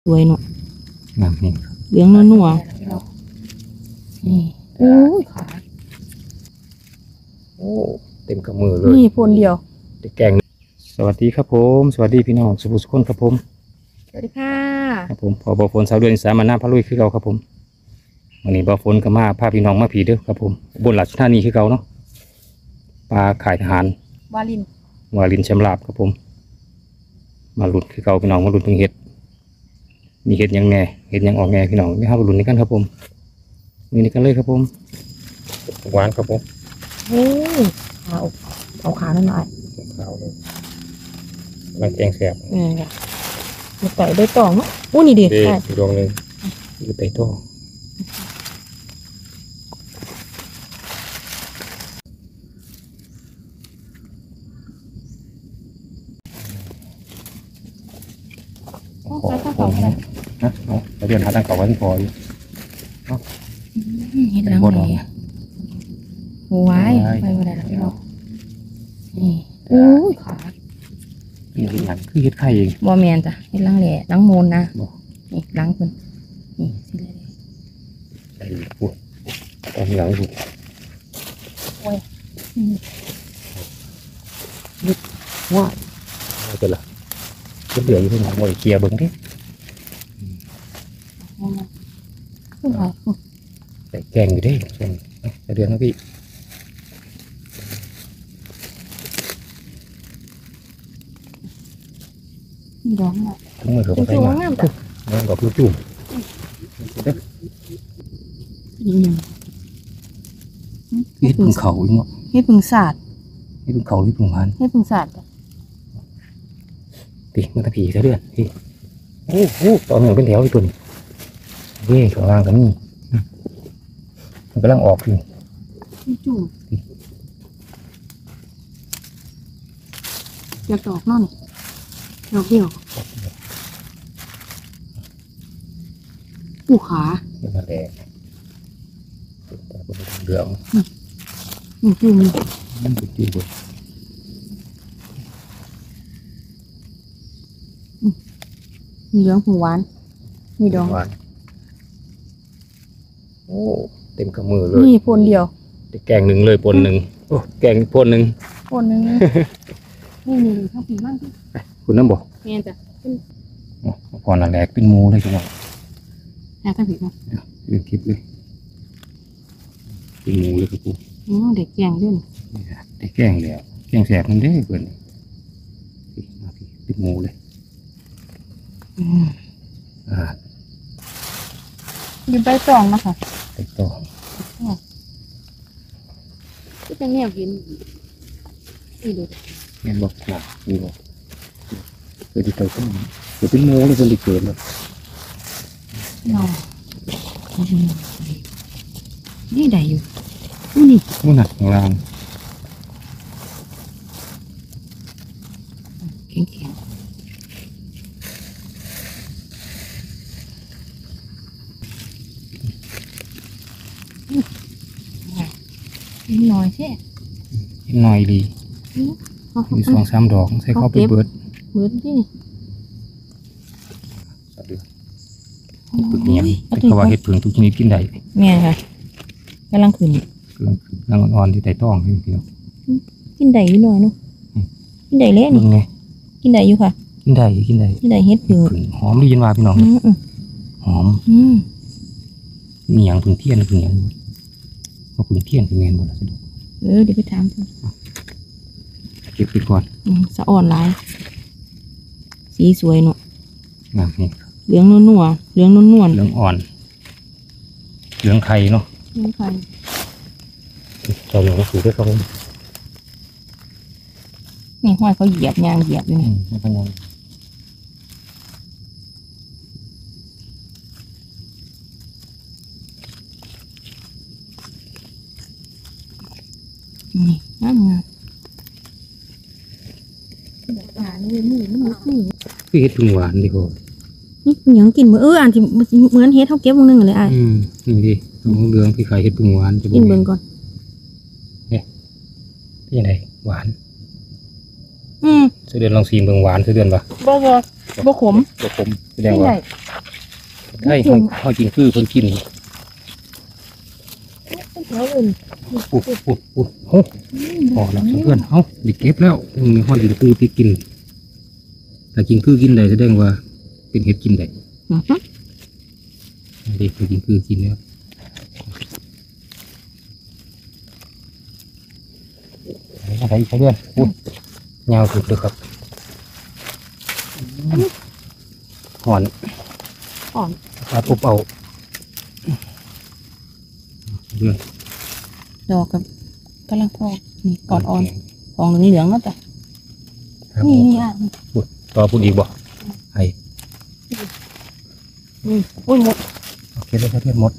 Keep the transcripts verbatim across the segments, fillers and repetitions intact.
สวยเนาะงามนี่เหลืองนัวนี่โอ้ยขาโอ้เต็มกระมือเลยนี่พนเดียวเด็กแกงสวัสดีครับผมสวัสดีพี่น้องสุภุสุคนครับผมสวัสดีค่ะครับผมพอบอฝนสาวเดือนสามาหน้าพระลุยคือเราครับผมวันนี้บอฝนก็มาพาพี่น้องมาผีเด้อครับผมบนหลักชานีคือเราเนาะปลาขายทหารวาลินวาลินแชมลาบครับผมมาหลุดคือเราพี่น้องมาหลุดถึงเห็ดมีเห็ดยังแง่เห็ดยังออกแง่พี่น้องไม่ห้ามหลุดนี่กันครับผมนี่นี่กันเลยครับผมหวานครับผมโอ้เอาเอาขาหน่อยขาวเลยลายแกงแสบนี่ค่ะมีไก่ได้ต่อเนาะอู้นี่ดิใช่ดวงหนึ่งคือไต่ต่อขอขอนะนะเราเดินหาทางเขาวันพออยู่เห็ดลังเลยโอ้ยไปวันไหนล่ะพี่น้องนี่โอ้ยขานี่คืออย่างคือเห็ดไข่เองบอแมนจ้ะเห็ดลังแหล่ลังโมนนะนี่ลังคนนี่สิเลยไอ้พวกตอนหลังถูกโอ้ยนึกว่าอะไรกันล่ะก็เดือดอยู่ที่ไหนหมดเคลียร์เบิ้งดิใส่แกงอยู่ดิส่วนเดือนนะพี่นี่ดอกอ่ะทั้งหมดเขาใส่มาเงินดอกลูกจุ่มนี่ยังเฮ็ดพึ่งเขาอีกเนาะเฮ็ดพึ่งศาสตร์เฮ็ดพึ่งเขาที่พึ่งพันเฮ็ดพึ่งศาสตร์ตีมันตะผีซะเดือนพี่โอ้โหตอนหนึ่งเป็นแถวอีกตัวนี้เว้ยข้างล่างกันนี่มันกำลังออกอยู่จุ่มจะตอกนั่นดอกเดียวปูขาเดี๋ยวมาแดงแต่เป็นเหลืองอืมจุ่มมันเป็นจุ่มเลยเหลืองหัวหวานนี่ดองหวานโอ้เต็มกระมือเลยนี่พนเดียวแกงหนึ่งเลยปนหนึ่งโอ้แกงปนหนึ่งปนหนึ่งนี่นี่ข้าวผีมากคุณน้ำบอกเงี้ยจ้ะพอหนังแหลกเป็นมูเลยจังหวะแหลกข้าวผีมั้งเรื่องคลิปเลยเป็นมูเลยครับกูอ๋อเด็กแกงด้วยเด็กแกงแล้วแกงแสบมันได้เกินเป็นมูเลยอ่าอยู่ใบตองนะคะใบตองก็จะเงียบกินนี่ดูเงี้ยบอกหลับนี่บอกเกิดที่เตาต้มเกิดเป็นมูเลยจนได้เกิดเลยนอนี่ได้อยู่อู้นี่มูหนักของเราแข็งแข็งหน่อยใช่หน่อยดีมีสองสามดอกใส่เข้าไปเบิดเบิดที่นี่ปึกเนียมแต่เขาว่าเห็ดผึ่งทุกชนิดกินได้แม่ค่ะกำลังขึ้นกำลังกำลังอ่อนที่ไต่ต้องพี่พี่น้องกินได้อยู่หน่อยเนาะกินได้เละนี่กินได้อยู่ค่ะกินได้กินได้กินได้เห็ดผึ่งหอมดียินว่าพี่น้องหอมมีอย่างผึ่งเทียนผึ่งอย่างเอาผึ่งเทียนผึ่งเงินหมดแล้วเออเดี๋ยวไปถามเก็บไปก่อนสะอ่อนหลายสีสวยเนาะงามนี่เหลืองนัวเหลืองนวลนวลเหลืองอ่อนเหลืองไข่เนาะเหลืองไข่เราเหลืองก็คือด้วยครับผมนี่ห้อยเขาเหยียบยางเหยียบอยู่นี่ไม่เป็นไรนี่งามงามอ่านี่มือมันนี่คือเห็ดพึ่งหวานดีกว่านี่ยังกินเหมือนเอออ่านที่เหมือนเห็ดเขาเก็บวงนึงเลยอ่ะอืมนี่ดิเหลืองที่ขายเห็ดพึ่งหวานจะกินเบิ่งก่อนเนี่ยยังไงหวานอืมเสด็จลองซีมเบิ่งหวานเสด็จป่ะบ่บ่บ่ขมบ่ขมแสดงไม่ว่าได้ใช่เขาเขากินคือเพิ่นกินเป็นแถวอื่นปุดปุดปุดโอ้พอแล้วเพื่อนเอ้าดิเก็บแล้วมีห้อยกินคือที่กินแต่กินคือกินได้แสดงว่าเป็นเห็ดกินได้อือฮึเด็กกินคือกินแล้วอะไรอีกเพื่อนปุดยาวสุดเลยครับหอนอ่อนเอาปุ๊บเอาเพื่อนดอกกับกำลังพอกนี่ก่อนอ่อนฟองเหลืองๆเนาะจ้ะครับนี่นี่อ่ะต่อพูดอีกบ่ไอ้นี่อุ้ยหมดโอเคเลยครับเพื่อนหมด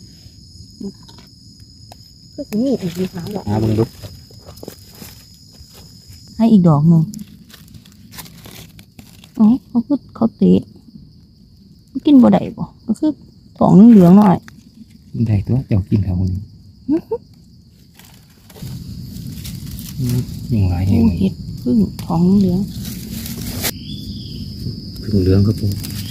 ก็สิมีอีกมีหางดอกหาเบึงดูให้อีกดอกหนึ่งอ๋อเขาคือเขาเตะกินบ่ได้บ่ก็คือฟองเหลืองๆหน่อยกินได้ตัวเจ้ากินครับมึงยังหลายแห่งโอ้เห็ดพึ่งฟองเหลืองพึ่งเหลืองครับผม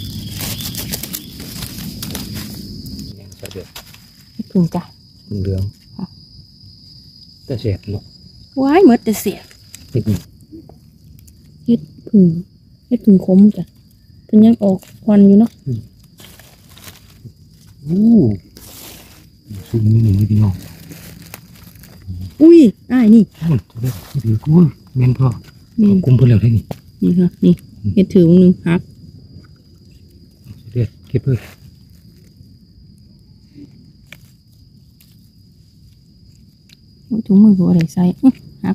ยังใส่เดือดเห็ดพึ่งจ้ะพึ่งเหลืองแต่เสียบเนาะว้ายหมดแต่เสียเห็ดนี่เห็ดพึ่งเห็ดพึ่งคมจ้ะเป็นยังออกควันอยู่เนาะอู้สูงนิดหนึ่งพี่น้องอุ้ยอ้ายนี่มันจะได้ถือกูเมนพ่อนี่กุมเพื่อนแล้วได้นี่นี่ค่ะนี่เห็ดถือวงหนึ่งฮักเด็ดเก็บเพื่อโอ้ยถุงมือกับอะไรใส่อื้อฮัก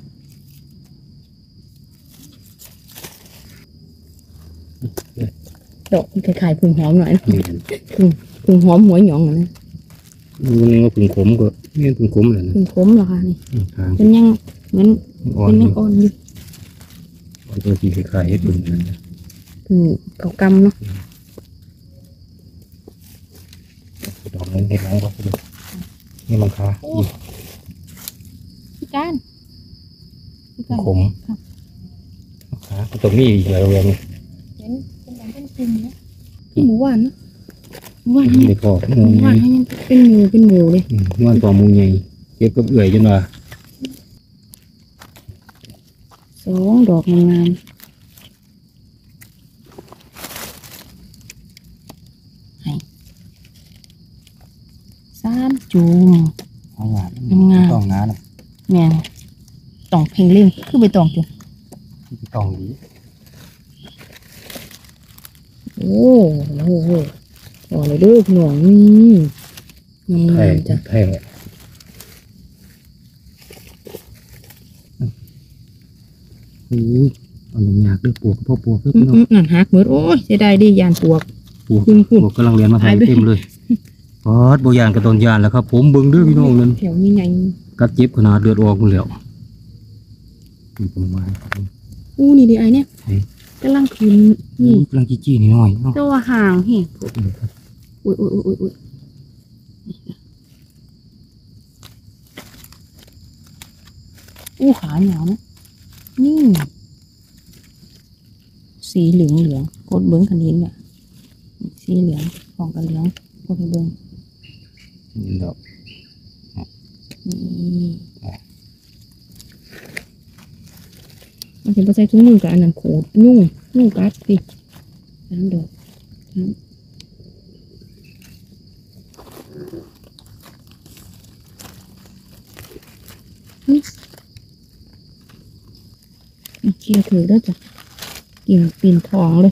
ดอกมันคล้ายๆพึ่งหอมหน่อยนะนี่พึ่งพึ่งหอมหัวหยองอะนะมันยังว่าพึ่งขมก็นี่พึ่งขมเลยนะพึ่งคมเหรอคะนี่ทางเป็นยังเหมือนอ่อนเป็นอยัยู่งอ่อนอยู่อ่อนตัวสีคล้ายๆเห็ดพึ่งนั่นนะพึ่งเขากำเนาะดอกนึงเห็ดหลังก็ดูนี่มันคาอีกพี่การพี่การขมขาตรงนี้อีกแล้วเรียนเห็นเป็นอย่างเป็นกลุ่มเนาะหมูหวานเนาะหมูหวานไม่เนี่ยพอหมูหวานให้มันเป็นหมูเป็นหมูเลยนวลต่อมูใหญ่เก็บกับเอื่อยจนว่าสองดอกงามๆให้สามจูมเอางานงามต้องงานแม่นต้องเพ่งเล่งคือไปตองจูต้องดีโอ้โหโหต่อเลยเด้วยพี่น้องนี่งาแทมงๆจ้ะแทงอู้เอาอย่างยากด้วยปวกพ่อปวกด้วยอืพี่มน้องอืมนั่นหักเหมือนโอ้ยเสียดายดิยานปวกปวกคุณคุณปวกกำลังเรียนมาทางหายไปเต็มเลยปอดโบยานกับตอนยานแล้วครับ ผมเบิ่งเด้อพี่น้องนั่นแถวนี้ไงกัดเจ็บขนาดเลือดออกหมดแล้วนี่ประมาณครับผมอู้นี่ดิไอเนี่ยเฮ้ยกำลังขึ้นนี่กำลังจี้ๆนิดหน่อยเนาะตัวห่างเห็นอุ้ยอุ้ยอุ้ยอุ้ยอุ้ยอู้ขาเหนียวนะนี่ สีเหลืองเหลืองกดเบิ้งคันนี้เนี่ยสีเหลืองของกันเหลืองกดให้เบิ้งนี่ดอกนี่มันเป็นภาษาทุ่งมือกับอันนั้นโขดยุ่งยุ่งกัดสิน้ำดอกน้ำนี่เชียร์ถือแล้วจ้ะกินปีนทองเลย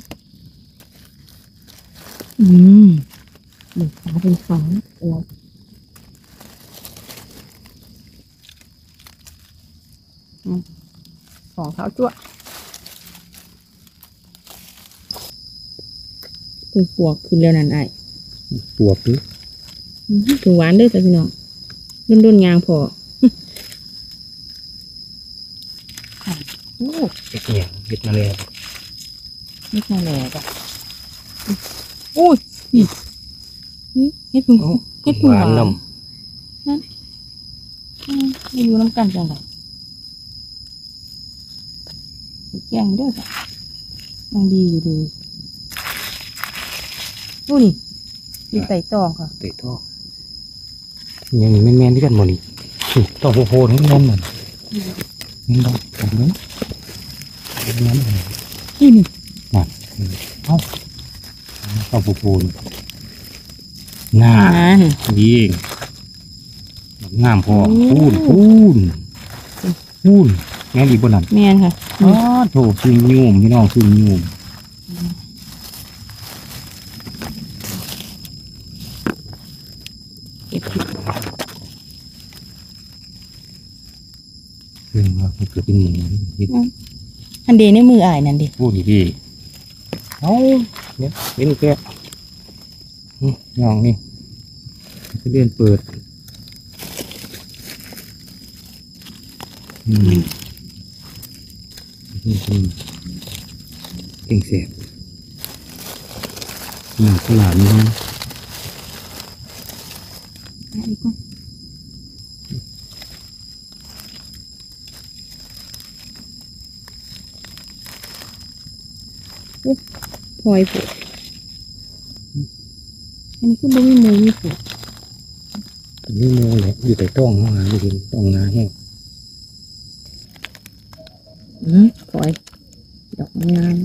อืมหนึ่งขาเป็นสองตัวอืมสองเท้าจั่วคือปวกขึ้นแล้วนั่นไอ้ปวกหรือถึงหวานเด้อจ้ะพี่น้องรุ่นรุ่นๆยางพอ โอ้เห็ดเนี่ยเห็ดมาเลยไม่ใช่แหล่จ้ะโอ้ยนี่นี่เฮ็ดพึ่งเฮ็ดพึ่งหวานน้นั่นอืมไม่อยู่น้ำกันจังไรแกงเด้อจ้ะยังดีอยู่เลยำอู้นี่อยู่ไต่ตองค่ะเตะท่อยังนี่แม่นๆที่กันหมดนี่นี่ต้องโผล่ๆทั้งนั้นมันนี่ต้องทำเลยนี่นั่นนี่นี่น่ะเอ้าต้องโผล่ๆงาอ่ายิงงามพอโอ้พูนพูนพูนแม่นอีกบนนั้นแม่นค่ะอ๋อโถพึ่งยุ่มพี่น้องพึ่งยุ่มเก็บผิดพึ่งว่ามันเกิดเป็นหมูนี่อันเดในมืออายนั่นดิพูดดีๆเอาเนี่ยเห็นอีกแล้วนี่ย่องนี่จะเลื่อนเปิดอืมนี่คือเก่งเสียบหนักขนาดนี้อันนี้ก่อนอุ๊ยพลอยผูกอันนี้คือบ่มีมือมีผูกนี่โมเลยอยู่แต่ต้องหาอยู่ที่ต้องนาแห้งอืมพลอยดอกงาม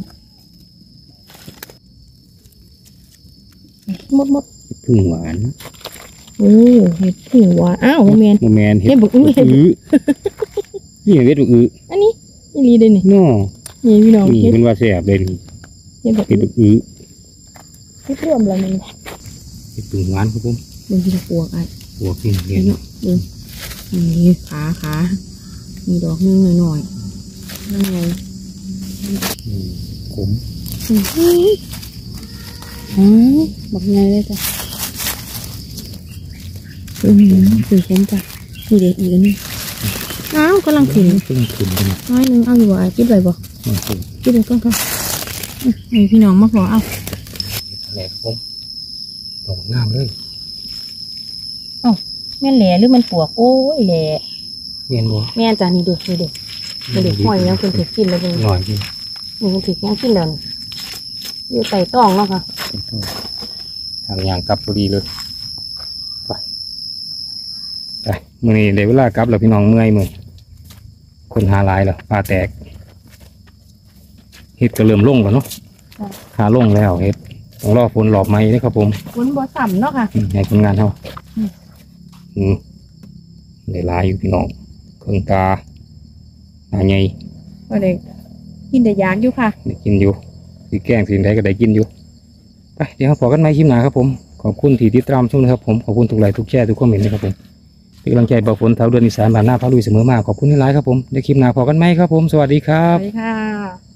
หมดหมดพึ่งหวานโอ้เห็ดผึ่งหวานอ้าวบ่แม่นโมแมนเห็ดเห็ดบุกอื้อเห็ดบุกอื้อนี่เห็ดบุกอื้ออันนี้นี่ลีเด้นี่น้อนี่พี่น้องนี่เห็ดเป็นว่าแสบเลยนี่เห็ดบุกเห็ดบุกอื้อเห็ดรวมละนี่เห็ดพึ่งหวานครับผมมึงกินปวกอ่ะหัวกินเห็เห็ดนเนาะเบิ่งนี่ขาขามีดอกหนึงหน่อยๆนั่นไงอืมขมอือหืออ๋อบักไงเลยจ้ะอือหือถือผมจ้ะนี่เด็กอีกอันนึงอ้าวกำลังขึ้นขึ้นขึ้นกันนะน้อยหนึงเอาอยู่บ่อ่ะคิดไว้บ่นี่คือคิดไว้ก่อนค่ะอื้อให้พี่น้องมาขอเอาแหลกครับผมดอกงามเลยแม่นแหล่หรือมันปวกโอ้ยแหล่เมียนบัวแม่นจ้ะนี่เด็กนี่เด็กนี่เด็กห้อยยังเป็นถือกินแล้วเป็นหน่อยดินี่เป็นถือยังกินแล้วนี่อยู่ไต่ต้องเนาะค่ะทางยางกลับพอดีเลยไปไปมื่อนี้ได้เวลากลับแล้วพี่น้องเมื่อยมือคนหาหลายแล้วปลาแตกเห็ดก็เริ่มลงแล้วเนาะหาลงแล้วเห็ดต้องรอฝนหลอบไม้นะครับผมฝนบ่ซ้ำเนาะค่ะอืมให้คนงานเท่าอืมอืมได้หลายอยู่พี่น้องเครื่องตาหาใหญ่ก็เด็กกินแต่ยากอยู่ค่ะได้กินอยู่สีแกงสีใดก็ได้กินอยู่ไปเดี๋ยวเราพอกันไหมคลิปหน้าครับผมขอบคุณที่ติดตามชมนะครับผมขอบคุณทุกไลค์ทุกแชร์ทุกคอมเมนต์นะครับผมเป็นกำลังใจบ่าวฝนเท้าเดือนอีสานบ้านหน้าพระลุยเสมอมาขอบคุณที่ไลค์ครับผมในคลิปหน้าพอกันไหมครับผมสวัสดีคสรับวัสดีค่ะ